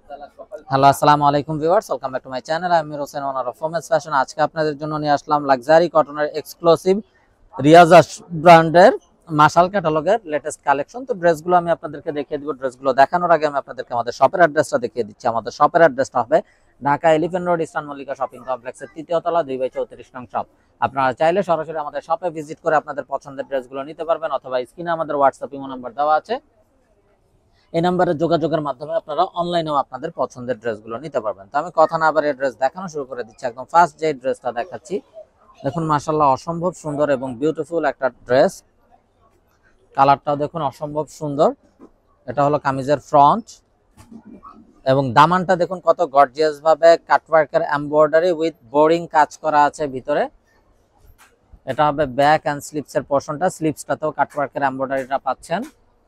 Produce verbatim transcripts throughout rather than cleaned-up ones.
Hello, আসসালামু আলাইকুম viewers, welcome back to my channel. আমি Hossain, owner of women's fashion. আজকে আপনাদের জন্য নিয়ে আসলাম লাক্সারি কটনের এক্সক্লুসিভ রিয়াজ ব্র্যান্ডের মাশাল ক্যাটালগের লেটেস্ট কালেকশন। তো ড্রেসগুলো আমি আপনাদেরকে দেখিয়ে দিব। ড্রেসগুলো দেখানোর আগে আমি আপনাদেরকে আমাদের শপের অ্যাড্রেসটা দেখিয়ে দিচ্ছি। আমাদের শপের অ্যাড্রেসটা হবে Dhaka elephant road, eastern Mallika shopping কমপ্লেক্সের তৃতীয় তলা, দুই বাই চৌত্রিশ নং শপ। আপনারা চাইলে সরাসরি আমাদের শপে ভিজিট করে আপনাদের পছন্দের ড্রেসগুলো নিতে পারবেন, অথবা স্ক্রিনে আমাদের হোয়াটসঅ্যাপ ইমো নাম্বার দেওয়া আছে, এই নাম্বারে যোগাযোগের মাধ্যমে আপনারা অনলাইনেও আপনাদের পছন্দের ড্রেসগুলো নিতে পারবেন। তো আমি কথা না বাড়িয়ে ড্রেস দেখানো শুরু করে দিচ্ছি। একদম ফার্স্ট যে ড্রেসটা দেখাচ্ছি, দেখুন মাশাআল্লাহ অসম্ভব সুন্দর এবং বিউটিফুল একটা ড্রেস। কালারটাও দেখুন অসম্ভব সুন্দর। এটা হলো কামিজের ফ্রন্ট এবং দামানটা দেখুন কত গর্জিয়াস ভাবে কাটওয়ার্কের এমব্রয়ডারি উইথ বোরিং কাজ করা আছে ভিতরে। এটা হবে ব্যাক এন্ড স্লিপসের পোরশনটা। স্লিপসটাতেও কাটওয়ার্কের এমব্রয়ডারিটা পাচ্ছেন।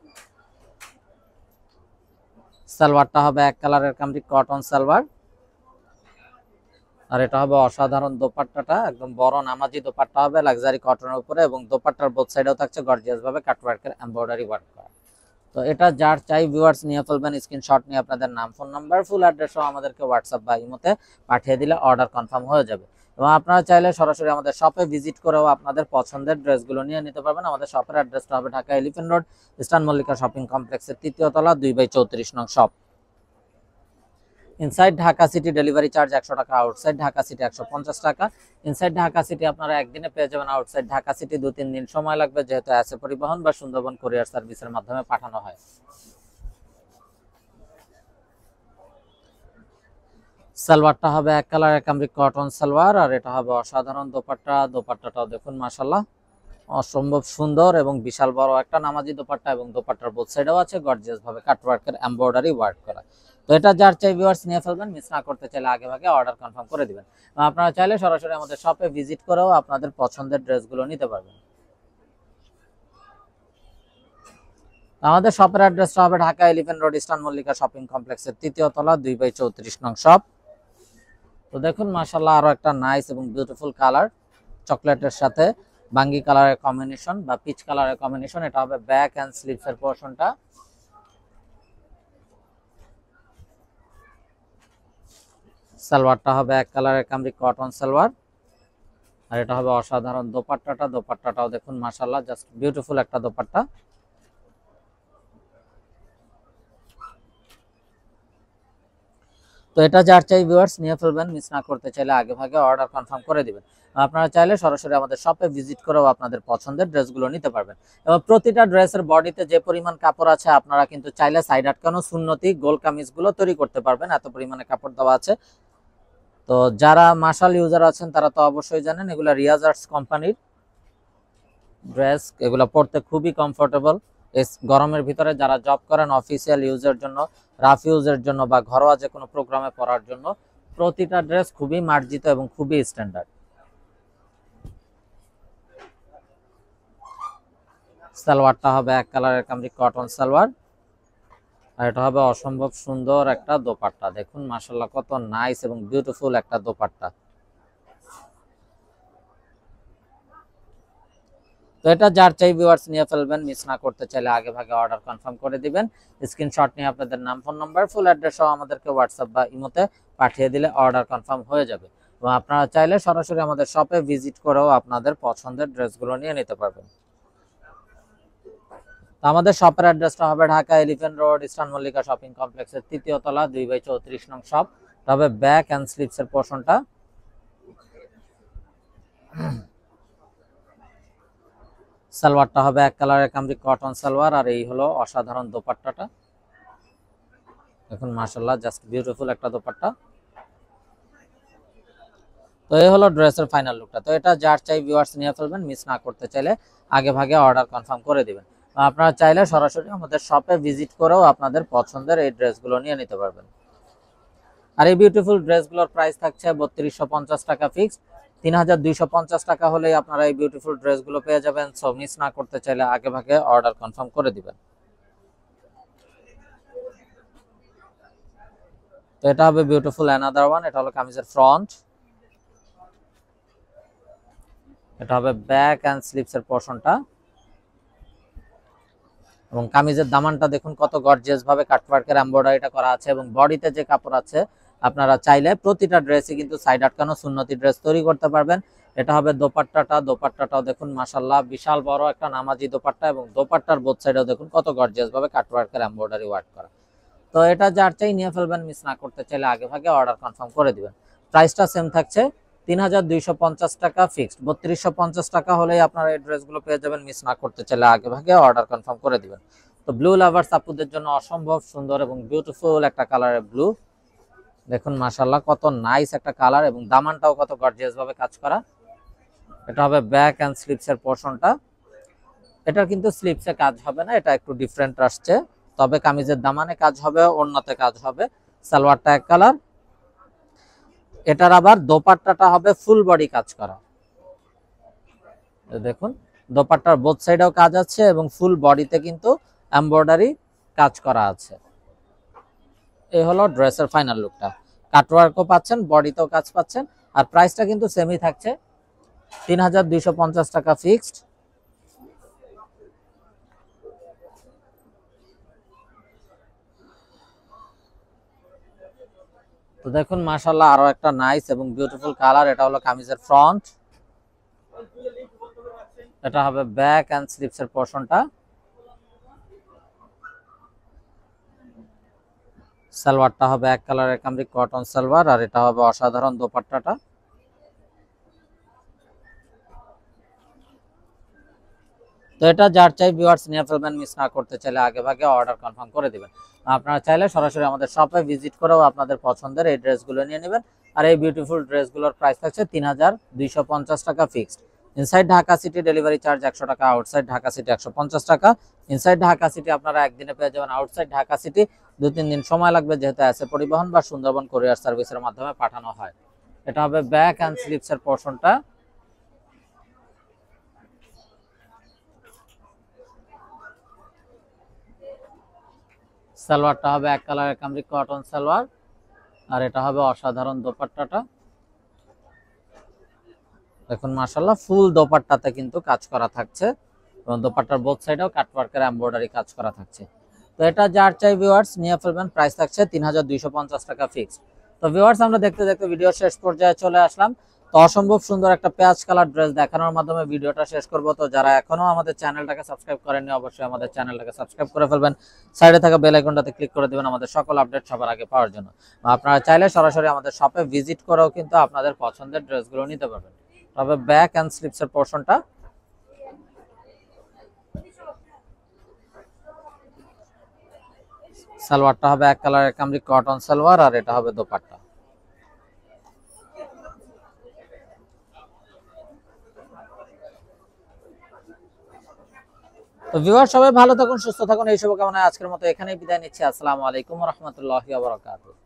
সালোয়ারটা হবে এক কালারের কামরি কটন সালোয়ার, আর এটা হবে অসাধারণ দোপাট্টাটা একদম বড় নামাজি দোপাট্টা হবে লাক্সারি কটনের উপরে, এবং দোপাট্টার বোথ সাইডেও থাকছে গর্জিয়াস ভাবে কাটওয়ার্কের এমব্রয়ডারি ওয়ার্ক করা। তো এটা যার চাই ভিউয়ার্স নিয়ে ফেলবেন, স্ক্রিনশট নিয়ে আপনাদের নাম, ফোন নাম্বার, ফুল অ্যাড্রেসও আমাদেরকে হোয়াটসঅ্যাপ বা ইমোতে পাঠিয়ে দিলে অর্ডার কনফার্ম হয়ে যাবে। এবং আপনারা চাইলে সরাসরি আমাদের শপে ভিজিট করেও আপনাদের পছন্দের ড্রেসগুলো নিয়ে নিতে পারবেন। আমাদের শপের অ্যাড্রেসটা হবে Dhaka elephant road, eastern Mallika shopping কমপ্লেক্সের তৃতীয় তলা, দুই বাই চৌত্রিশ নং shop. Inside Dhaka city delivery charge একশো টাকা, আউটসাইড ঢাকা সিটি একশো পঞ্চাশ টাকা। ইনসাইড ঢাকা সিটি আপনারা একদিনে পেয়ে যাবেন, আউটসাইড ঢাকা সিটি দু তিন দিন সময় লাগবে, যেহেতু অ্যাসে পরিবহন বা সুন্দরবন কুরিয়ার সার্ভিসের মাধ্যমে পাঠানো হয়। সালোয়ারটা হবে এক কালারের কামরি কটন সালোয়ার, আর এটা হবে অসাধারণ দোপাট্টা। দোপাট্টাটাও দেখুন মাশাআল্লাহ অসম্ভব সুন্দর এবং বিশাল বড় একটা নামাজি দোপাট্টা, এবং দোপাট্টার বোথ সাইডেও আছে গর্জিয়াস ভাবে কাটওয়ার্কের এমব্রয়ডারি ওয়ার্ক করা। তো এটা যার চাই ভিউয়ার্স নিয়ে ফেলবেন, মিস না করতে চাইলে আগে ভাগে অর্ডার কনফার্ম করে দিবেন। আপনারা চাইলে সরাসরি আমাদের শপে ভিজিট করেও আপনাদের পছন্দের ড্রেসগুলো নিতে পারবেন। আমাদের শপের অ্যাড্রেসটা হবে Dhaka elephant road, eastern Mallika shopping কমপ্লেক্সের তৃতীয় তলা, দুই বাই চৌত্রিশ নং শপ। তো দেখুন মাশাআল্লাহ আরো একটা নাইস এবং বিউটিফুল কালার, চকলেটের সাথে বাঙ্গি কালারের কম্বিনেশন বা পিচ কালারের কম্বিনেশন। এটা হবে ব্যাক এন্ড স্লিভসের পোরশনটা। সালোয়ারটা হবে এক কালারের কামরি কটন সালোয়ার, আর এটা হবে অসাধারণ দোপাট্টাটা। দোপাট্টাটাও দেখুন মাশাআল্লাহ জাস্ট বিউটিফুল একটা দোপাট্টা। তো এটা যার চাই ভিউয়ার্স নিয়ে ফেলবেন, মিস না করতে চাইলে আগে ভাগে অর্ডার কনফার্ম করে দিবেন। আপনারা চাইলে সরাসরি আমাদের শপে ভিজিট করেও আপনাদের পছন্দের ড্রেসগুলো নিতে পারবেন। এবং প্রতিটা ড্রেসের বডিতে যে পরিমাণ কাপড় আছে, আপনারা কিন্তু চাইলে সাইড আটকানো সুন্নতি গোল কামিজগুলো তৈরি করতে পারবেন, এত পরিমাণে কাপড় দেওয়া আছে। তো যারা মাশাল ইউজার আছেন তারা তো অবশ্যই জানেন এগুলো রিয়াজ আর্টস কোম্পানির ড্রেস। এগুলো পরতে খুবই কমফোর্টেবল। গরমের ভিতরে যারা জব করেন, অফিসিয়াল ইউজের জন্য, রাফ ইউজের জন্য বা ঘরোয়া যে কোনো প্রোগ্রামে পরার জন্য প্রতিটা ড্রেস খুবই মার্জিত এবং খুবই স্ট্যান্ডার্ড। সালোয়ারটা হবে এক কালারের কামরি কটন সালোয়ার, আর এটা হবে অসম্ভব সুন্দর একটা দোপাট্টা। দেখুন মাশাআল্লাহ কত নাইস এবং বিউটিফুল একটা দোপাট্টা। তো এটা যার চাই ভিউয়ার্স নিয়ে ফেলবেন, মিস না করতে চাইলে আগে ভাগে অর্ডার কনফার্ম করে দিবেন। স্ক্রিনশট নিয়ে আপনাদের নাম, ফোন নাম্বার, ফুল অ্যাড্রেস সহ আমাদেরকে হোয়াটসঅ্যাপ বা ইমোতে পাঠিয়ে দিলে অর্ডার কনফার্ম হয়ে যাবে। এবং আপনারা চাইলে সরাসরি আমাদের শপে ভিজিট করেও আপনাদের পছন্দের ড্রেসগুলো নিয়ে নিতে পারবেন। তো আমাদের শপের অ্যাড্রেসটা হবে Dhaka elephant road, eastern Mallika shopping কমপ্লেক্সের তৃতীয় তলা, দুই বাই চৌত্রিশ নং শপ। তবে ব্যাক অ্যান্ড স্লিপসের পোরশনটা। সালোয়ারটা হবে এক কালারের কামরি কটন সালোয়ার, আর এই হলো অসাধারণ দোপাট্টাটা। দেখুন মাশাআল্লাহ জাস্ট বিউটিফুল একটা দোপাট্টা। তো এই হলো ড্রেসের ফাইনাল লুকটা। তো এটা যার চাই ভিউয়ার্স নিয়ে ফেলবেন, মিস না করতে চাইলে আগে ভাগে অর্ডার কনফার্ম করে দিবেন। আপনারা চাইলে সরাসরি আমাদের শপে ভিজিট করেও আপনাদের পছন্দের এই ড্রেসগুলো নিয়ে নিতে পারবেন। আর এই বিউটিফুল ড্রেসগুলোর প্রাইস থাকছে বত্রিশশো পঞ্চাশ টাকা ফিক্সড। তিন হাজার দুইশো পঞ্চাশ টাকা হলেই আপনারা এই বিউটিফুল ড্রেসগুলো পেয়ে যাবেন। সো মিস না করতে চাইলে আগে ভাগে অর্ডার কনফার্ম করে দিবেন। তো এটা হবে বিউটিফুল অ্যানাদার ওয়ান। এটা হলো কামিজের ফ্রন্ট, এটা হবে ব্যাক অ্যান্ড স্লিপসের পোরশনটা। এবং কামিজের দামানটা দেখুন কত গর্জিয়াস ভাবে কাটওয়ার্কের এমব্রয়ডারিটা করা আছে, এবং বডিতে যে কাপড় আছে আপনারা চাইলে প্রতিটা ড্রেসে কিন্তু সাইড আটকানো সুন্নতি ড্রেস তৈরি করতে পারবেন। এটা হবে দোপাট্টাটা, দোপাট্টাটাও দেখুন মাশাআল্লাহ বিশাল বড় একটা নামাজি দোপাট্টা, এবং দোপাট্টার বোথ সাইডেও দেখুন কত গর্জিয়াস ভাবে কাটওয়ার্কের এমব্রয়ডারি ওয়ার্ক করা। তো এটা যার চাই নিয়ে ফেলবেন, মিস না করতে চাইলে আগে ভাগে অর্ডার কনফার্ম করে দিবেন। প্রাইসটা সেম থাকছে তিন হাজার দুইশো পঞ্চাশ টাকা ফিক্সড, বত্রিশশো পঞ্চাশ টাকা হলেই আপনারা এই ড্রেসগুলো পেয়ে যাবেন। মিস না করতে চাইলে আগে ভাগে অর্ডার কনফার্ম করে দিবেন। তো ব্লু লাভার্স আপুদের জন্য অসম্ভব সুন্দর এবং বিউটিফুল একটা কালারের ব্লু, দেখুন মাশাআল্লাহ কত নাইস একটা কালার, এবং দামানটাও কত গর্জিয়াস ভাবে কাজ করা। এটা হবে ব্যাক এন্ড স্লিপস এর পোরশনটা। এটা কিন্তু স্লিপসে কাজ হবে না, এটা একটু ডিফারেন্ট আসছে, তবে কামিজের দামানে কাজ হবে, ওড়নাতে কাজ হবে। সালোয়ারটা এক কালার। এটার আবার দোপাট্টাটা হবে ফুল বডি কাজ করা, দেখুন দোপাট্টার বোথ সাইডেও কাজ আছে এবং ফুল বডিতে কিন্তু এমব্রয়ডারি কাজ করা আছে। এই হলো ড্রেসের ফাইনাল লুকটা। কাটওয়ার্কও পাচ্ছেন, বডিতেও কাজ পাচ্ছেন, আর প্রাইসটা কিন্তু সেমই থাকছে তিন হাজার দুইশো পঞ্চাশ টাকা ফিক্সড। তো দেখুন মাশাআল্লাহ আরো একটা নাইস এবং বিউটিফুল কালার। এটা হলো কামিজের ফ্রন্ট, এটা হবে ব্যাক এন্ড স্লিপস এর পোরশনটা। সালোয়ারটা হবে এক কালারের কামরি কটন সালোয়ার, আর এটা হবে অসাধারণ দোপাট্টাটা। তো এটা যার চাই ভিউয়ার্স নিয়ে ফেলবেন, মিস না করতে চাইলে আগে ভাগে অর্ডার কনফার্ম করে দিবেন। আপনারা চাইলে সরাসরি আমাদের শপে ভিজিট করেও আপনাদের পছন্দের এই ড্রেসগুলো নিয়ে নেবেন। আর এই বিউটিফুল ড্রেসগুলোর প্রাইস থাকছে তিন হাজার দুইশো পঞ্চাশ টাকা fixed. Inside Dhaka city delivery charge একশো টাকা, আউটসাইড ঢাকা সিটি একশো পঞ্চাশ টাকা। ইনসাইড ঢাকা সিটি আপনারা একদিনে পেয়ে যাবেন, আউটসাইড ঢাকা সিটি দু তিন দিন সময় লাগবে, যেহেতু আছে পরিবহন বা সুন্দরবন কুরিয়ার সার্ভিসের মাধ্যমে পাঠানো হয়। এটা হবে ব্যাক অ্যান্ড স্লিপস এর পোরশনটা। সালোয়ারটা হবে এক কালারের কামরি কটন সালোয়ার, আর এটা হবে অসাধারণ দোপাট্টাটা। দেখুন মাশাআল্লাহ ফুল দোপাট্টাতে কিন্তু কাজ করা থাকছে, এবং দোপাট্টার বোথ সাইডেও কাটওয়ার্কের এমব্রয়ডারি কাজ করা থাকছে। তো এটা যার চাই ভিউয়ার্স নিয়ে ফেলবেন, প্রাইস থাকছে তিন হাজার দুইশো পঞ্চাশ টাকা ফিক্সড। তো ভিউয়ার্স আমরা দেখতে দেখতে ভিডিও শেষ পর্যায়ে চলে আসলাম। তো অসম্ভব সুন্দর একটা পেঁয়াজ কালার ড্রেস দেখানোর মাধ্যমে ভিডিওটা শেষ করব। তো যারা এখনো আমাদের চ্যানেলটাকে সাবস্ক্রাইব করেননি অবশ্যই আমাদের চ্যানেলটাকে সাবস্ক্রাইব করে ফেলবেন, সাইডে থাকা বেল আইকনটাতে ক্লিক করে দিবেন আমাদের সকল আপডেট সবার আগে পাওয়ার জন্য। আপনারা চাইলে সরাসরি আমাদের শপে ভিজিট করেও কিন্তু আপনাদের পছন্দের ড্রেসগুলো নিতে পারবেন। তবে ব্যাক এন্ড স্লিপস এর পোরশনটা, সালোয়ারটা হবে এক কালারের কামরি কটন সালোয়ার, আর এটা হবে দোপাট্টা। তো ভিউয়ার সবাই ভালো থাকুন, সুস্থ থাকুন, এই শুভকামনায় আজকের মতো এখানেই বিদায় নিচ্ছি। আসসালামু আলাইকুম ওয়া রাহমাতুল্লাহি ওয়া বারাকাতুহু।